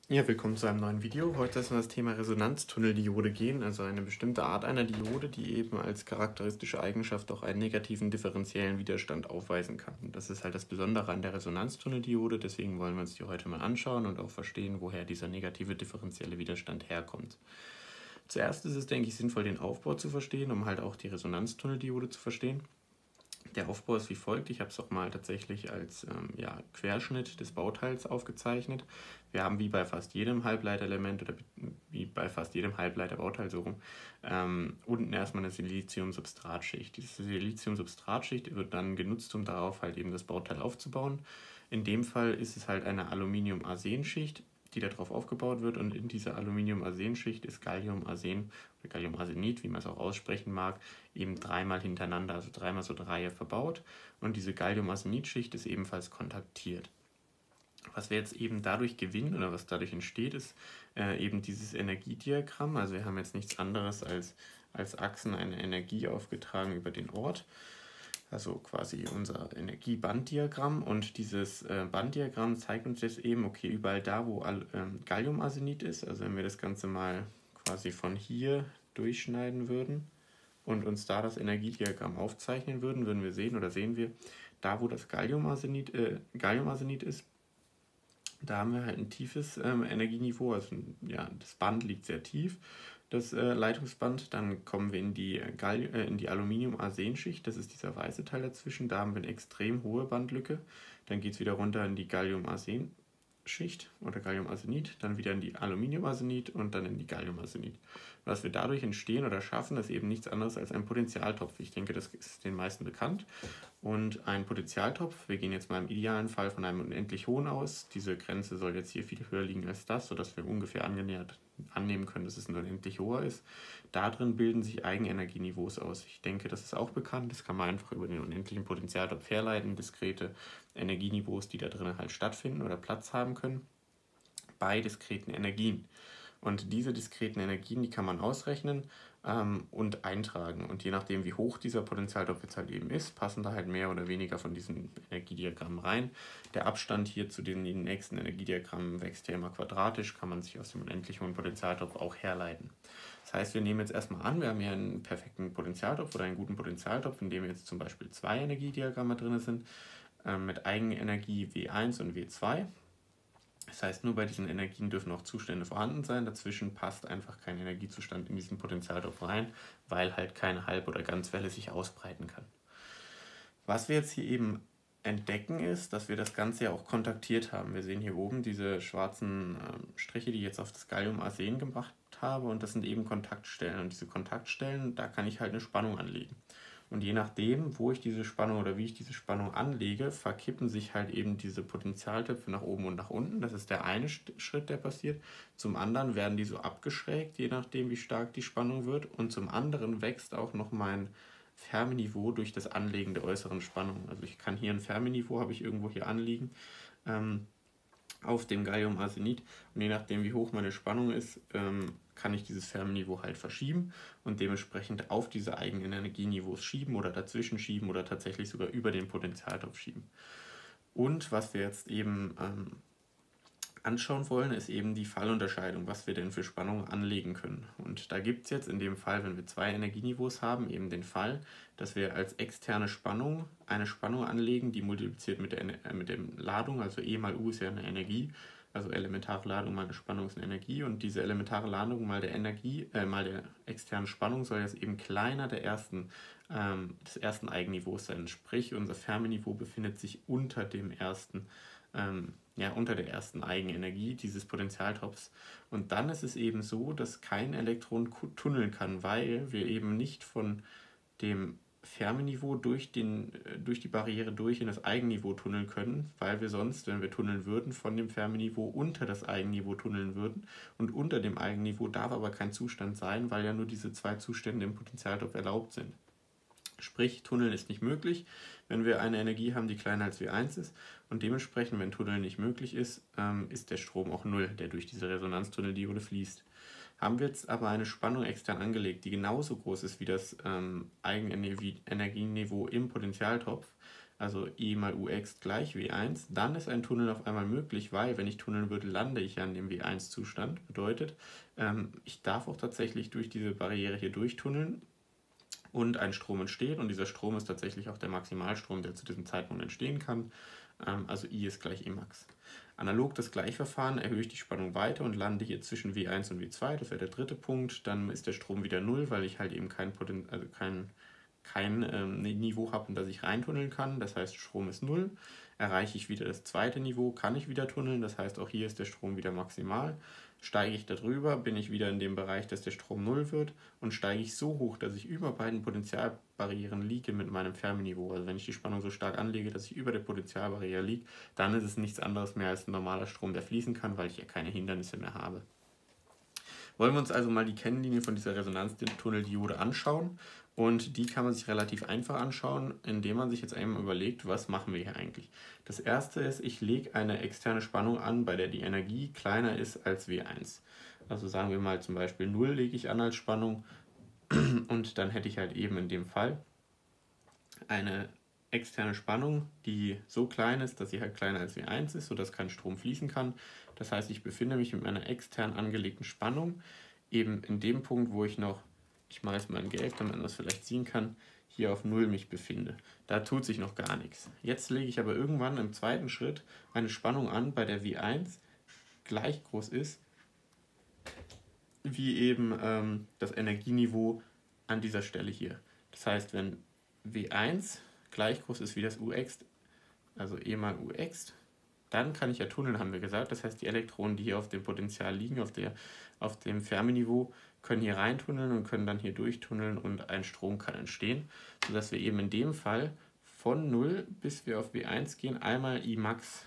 Ja, willkommen zu einem neuen Video. Heute soll es um das Thema Resonanztunneldiode gehen, also eine bestimmte Art einer Diode, die eben als charakteristische Eigenschaft auch einen negativen differenziellen Widerstand aufweisen kann. Und das ist halt das Besondere an der Resonanztunneldiode, deswegen wollen wir uns die heute mal anschauen und auch verstehen, woher dieser negative differenzielle Widerstand herkommt. Zuerst ist es, denke ich, sinnvoll, den Aufbau zu verstehen, um halt auch die Resonanztunneldiode zu verstehen. Der Aufbau ist wie folgt. Ich habe es auch mal tatsächlich als Querschnitt des Bauteils aufgezeichnet. Wir haben wie bei fast jedem Halbleiterelement oder wie bei fast jedem Halbleiterbauteil so rum, unten erstmal eine Siliziumsubstratschicht. Diese Siliziumsubstratschicht wird dann genutzt, um darauf halt eben das Bauteil aufzubauen. In dem Fall ist es halt eine Aluminium-Arsen-Schicht, die darauf aufgebaut wird, und in dieser Aluminium-Arsen-Schicht ist Gallium-Arsen oder Gallium-Arsenid, wie man es auch aussprechen mag, eben dreimal hintereinander, also dreimal so eine Reihe verbaut, und diese Gallium-Arsenid-Schicht ist ebenfalls kontaktiert. Was wir jetzt eben dadurch gewinnen oder was dadurch entsteht, ist eben dieses Energiediagramm. Also wir haben jetzt nichts anderes als Achsen eine Energie aufgetragen über den Ort, also quasi unser Energiebanddiagramm, und dieses Banddiagramm zeigt uns jetzt eben, okay, überall da, wo Galliumarsenid ist, also wenn wir das Ganze mal quasi von hier durchschneiden würden und uns da das Energiediagramm aufzeichnen würden, würden wir sehen oder sehen wir, da wo das Galliumarsenid ist, da haben wir halt ein tiefes Energieniveau, also ja, das Band liegt sehr tief, das Leitungsband. Dann kommen wir in die Aluminium-Arsen-Schicht, das ist dieser weiße Teil dazwischen, da haben wir eine extrem hohe Bandlücke. Dann geht es wieder runter in die Gallium-Arsen-Schicht oder Gallium-Arsenid, dann wieder in die Aluminium-Arsenid und dann in die Gallium-Arsenid. Was wir dadurch entstehen oder schaffen, ist eben nichts anderes als ein Potentialtopf. Ich denke, das ist den meisten bekannt. Und ein Potentialtopf, wir gehen jetzt mal im idealen Fall von einem unendlich hohen aus. Diese Grenze soll jetzt hier viel höher liegen als das, sodass wir ungefähr angenähert annehmen können, dass es ein unendlich hoher ist. Da drin bilden sich Eigenenergieniveaus aus. Ich denke, das ist auch bekannt. Das kann man einfach über den unendlichen Potentialtopf herleiten. Diskrete Energieniveaus, die da drin halt stattfinden oder Platz haben können, bei diskreten Energien. Und diese diskreten Energien, die kann man ausrechnen und eintragen. Und je nachdem, wie hoch dieser Potentialtopf jetzt halt eben ist, passen da halt mehr oder weniger von diesen Energiediagrammen rein. Der Abstand hier zu den nächsten Energiediagrammen wächst ja immer quadratisch, kann man sich aus dem unendlich hohen Potentialtopf auch herleiten. Das heißt, wir nehmen jetzt erstmal an, wir haben hier einen perfekten Potentialtopf oder einen guten Potentialtopf, in dem jetzt zum Beispiel zwei Energiediagramme drin sind, mit Eigenenergie W1 und W2. Das heißt, nur bei diesen Energien dürfen auch Zustände vorhanden sein. Dazwischen passt einfach kein Energiezustand in diesen Potentialtopf rein, weil halt keine Halb- oder Ganzwelle sich ausbreiten kann. Was wir jetzt hier eben entdecken ist, dass wir das Ganze ja auch kontaktiert haben. Wir sehen hier oben diese schwarzen Striche, die ich jetzt auf das Gallium-Arsen gemacht habe, und das sind eben Kontaktstellen. Und diese Kontaktstellen, da kann ich halt eine Spannung anlegen. Und je nachdem, wo ich diese Spannung oder wie ich diese Spannung anlege, verkippen sich halt eben diese Potentialtöpfe nach oben und nach unten. Das ist der eine Schritt, der passiert. Zum anderen werden die so abgeschrägt, je nachdem, wie stark die Spannung wird. Und zum anderen wächst auch noch mein Fermi-Niveau durch das Anlegen der äußeren Spannung. Also ich kann hier ein Fermi-Niveau, habe ich irgendwo hier anliegen, auf dem Gallium-Arsenid, und je nachdem, wie hoch meine Spannung ist, kann ich dieses Fermi-Niveau halt verschieben und dementsprechend auf diese eigenen Energieniveaus schieben oder dazwischen schieben oder tatsächlich sogar über den Potentialtopf schieben. Und was wir jetzt eben anschauen wollen, ist eben die Fallunterscheidung, was wir denn für Spannungen anlegen können. Und da gibt es jetzt in dem Fall, wenn wir zwei Energieniveaus haben, eben den Fall, dass wir als externe Spannung eine Spannung anlegen, die multipliziert mit der Ladung, also E mal U ist ja eine Energie, also elementare Ladung mal eine Spannung ist eine Energie, und diese elementare Ladung mal der mal der externen Spannung soll jetzt eben kleiner des ersten Eigenniveaus sein. Sprich, unser Fermi-Niveau befindet sich unter dem ersten unter der ersten Eigenenergie dieses Potentialtopfs. Und dann ist es eben so, dass kein Elektron tunneln kann, weil wir eben nicht von dem Fermi-Niveau durch die Barriere durch in das Eigenniveau tunneln können, weil wir sonst, wenn wir tunneln würden, von dem Fermi-Niveau unter das Eigenniveau tunneln würden. Und unter dem Eigenniveau darf aber kein Zustand sein, weil ja nur diese zwei Zustände im Potentialtopf erlaubt sind. Sprich, Tunneln ist nicht möglich, wenn wir eine Energie haben, die kleiner als W1 ist, und dementsprechend, wenn Tunneln nicht möglich ist, ist der Strom auch null, der durch diese Resonanztunneldiode fließt. Haben wir jetzt aber eine Spannung extern angelegt, die genauso groß ist wie das Eigenenergieniveau im Potentialtopf, also E mal Ux gleich W1, dann ist ein Tunnel auf einmal möglich, weil wenn ich tunneln würde, lande ich ja in dem W1-Zustand. Bedeutet, ich darf auch tatsächlich durch diese Barriere hier durchtunneln und ein Strom entsteht und dieser Strom ist tatsächlich auch der Maximalstrom, der zu diesem Zeitpunkt entstehen kann. Also I ist gleich Emax. Analog das Gleichverfahren erhöhe ich die Spannung weiter und lande hier zwischen W1 und W2, das wäre der dritte Punkt. Dann ist der Strom wieder 0, weil ich halt eben kein Niveau habe, in das ich reintunneln kann. Das heißt, Strom ist 0. Erreiche ich wieder das zweite Niveau, kann ich wieder tunneln. Das heißt, auch hier ist der Strom wieder maximal. Steige ich darüber, bin ich wieder in dem Bereich, dass der Strom 0 wird und steige ich so hoch, dass ich über beiden Potentialbarrieren liege mit meinem Fermi-Niveau. Also wenn ich die Spannung so stark anlege, dass ich über der Potentialbarriere liege, dann ist es nichts anderes mehr als ein normaler Strom, der fließen kann, weil ich ja keine Hindernisse mehr habe. Wollen wir uns also mal die Kennlinie von dieser Resonanztunneldiode anschauen und die kann man sich relativ einfach anschauen, indem man sich jetzt einmal überlegt, was machen wir hier eigentlich. Das erste ist, ich lege eine externe Spannung an, bei der die Energie kleiner ist als W1. Also sagen wir mal zum Beispiel 0 lege ich an als Spannung und dann hätte ich halt eben in dem Fall eine externe Spannung, die so klein ist, dass sie halt kleiner als W1 ist, sodass kein Strom fließen kann. Das heißt, ich befinde mich mit meiner extern angelegten Spannung eben in dem Punkt, wo ich noch, ich mache jetzt mal in Gelb, damit man das vielleicht sehen kann, hier auf 0 mich befinde. Da tut sich noch gar nichts. Jetzt lege ich aber irgendwann im zweiten Schritt eine Spannung an, bei der W1 gleich groß ist, wie eben das Energieniveau an dieser Stelle hier. Das heißt, wenn W1 gleich groß ist wie das Ux, also E mal Ux, dann kann ich ja tunneln, haben wir gesagt. Das heißt, die Elektronen, die hier auf dem Potential liegen, auf dem Fermi-Niveau, können hier reintunneln und können dann hier durchtunneln und ein Strom kann entstehen, sodass wir eben in dem Fall von 0 bis wir auf W1 gehen, einmal Imax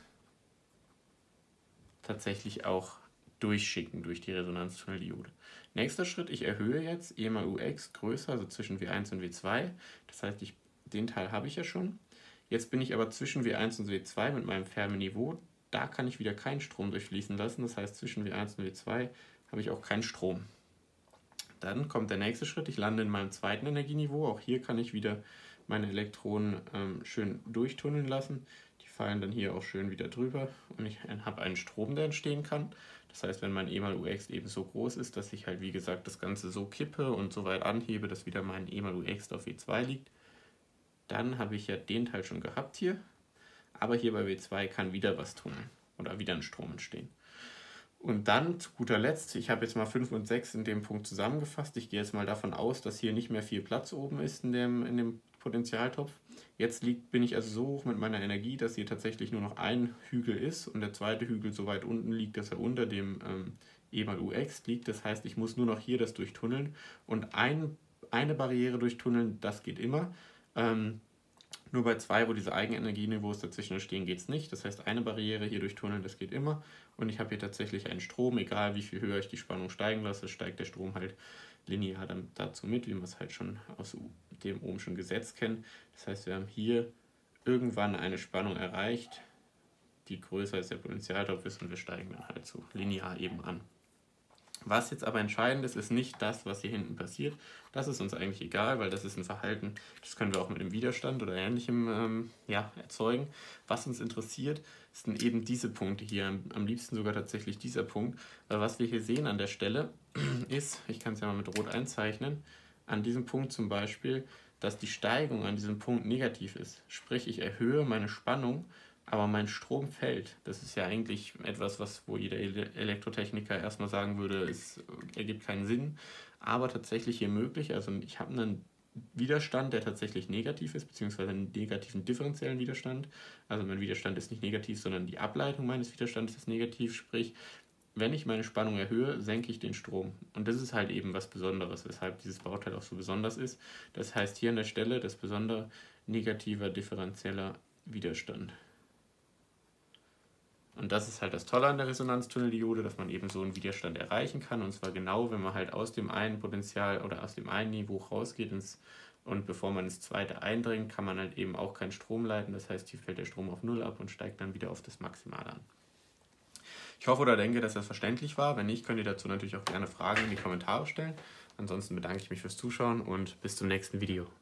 tatsächlich auch durchschicken durch die Resonanztunneldiode. Nächster Schritt, ich erhöhe jetzt E mal Ux größer, also zwischen W1 und W2. Das heißt, den Teil habe ich ja schon. Jetzt bin ich aber zwischen W1 und W2 mit meinem Fermi-Niveau. Da kann ich wieder keinen Strom durchfließen lassen. Das heißt, zwischen W1 und W2 habe ich auch keinen Strom. Dann kommt der nächste Schritt. Ich lande in meinem zweiten Energieniveau. Auch hier kann ich wieder meine Elektronen schön durchtunneln lassen. Die fallen dann hier auch schön wieder drüber und ich habe einen Strom, der entstehen kann. Das heißt, wenn mein E mal Ux eben so groß ist, dass ich halt wie gesagt das Ganze so kippe und so weit anhebe, dass wieder mein E mal Ux auf W2 liegt, dann habe ich ja den Teil schon gehabt hier, aber hier bei W2 kann wieder was tunneln oder wieder ein Strom entstehen. Und dann zu guter Letzt, ich habe jetzt mal 5 und 6 in dem Punkt zusammengefasst. Ich gehe jetzt mal davon aus, dass hier nicht mehr viel Platz oben ist in dem Potentialtopf. Jetzt bin ich also so hoch mit meiner Energie, dass hier tatsächlich nur noch ein Hügel ist und der zweite Hügel so weit unten liegt, dass er unter dem E mal Ux liegt. Das heißt, ich muss nur noch hier das durchtunneln und eine Barriere durchtunneln, das geht immer. Nur bei 2, wo diese Eigenenergieniveaus dazwischen stehen, geht es nicht. Das heißt, eine Barriere hier durchtunneln, das geht immer. Und ich habe hier tatsächlich einen Strom, egal wie viel höher ich die Spannung steigen lasse, steigt der Strom halt linear dazu mit, wie wir es halt schon aus dem Ohmschen Gesetz kennen. Das heißt, wir haben hier irgendwann eine Spannung erreicht, die größer als der Potentialtopf ist und wir steigen dann halt so linear eben an. Was jetzt aber entscheidend ist, ist nicht das, was hier hinten passiert. Das ist uns eigentlich egal, weil das ist ein Verhalten, das können wir auch mit dem Widerstand oder Ähnlichem erzeugen. Was uns interessiert, sind eben diese Punkte hier, am liebsten sogar tatsächlich dieser Punkt. Weil was wir hier sehen an der Stelle ist, ich kann es ja mal mit Rot einzeichnen, an diesem Punkt zum Beispiel, dass die Steigung an diesem Punkt negativ ist. Sprich, ich erhöhe meine Spannung, aber mein Strom fällt. Das ist ja eigentlich etwas, wo jeder Elektrotechniker erstmal sagen würde, es ergibt keinen Sinn. Aber tatsächlich hier möglich. Also ich habe einen Widerstand, der tatsächlich negativ ist, beziehungsweise einen negativen differenziellen Widerstand. Also mein Widerstand ist nicht negativ, sondern die Ableitung meines Widerstandes ist negativ. Sprich, wenn ich meine Spannung erhöhe, senke ich den Strom. Und das ist halt eben was Besonderes, weshalb dieses Bauteil auch so besonders ist. Das heißt hier an der Stelle das besondere negativer differenzieller Widerstand. Und das ist halt das Tolle an der Resonanztunneldiode, dass man eben so einen Widerstand erreichen kann. Und zwar genau, wenn man halt aus dem einen Potential oder aus dem einen Niveau rausgeht und bevor man ins zweite eindringt, kann man halt eben auch keinen Strom leiten. Das heißt, hier fällt der Strom auf 0 ab und steigt dann wieder auf das Maximal an. Ich hoffe oder denke, dass das verständlich war. Wenn nicht, könnt ihr dazu natürlich auch gerne Fragen in die Kommentare stellen. Ansonsten bedanke ich mich fürs Zuschauen und bis zum nächsten Video.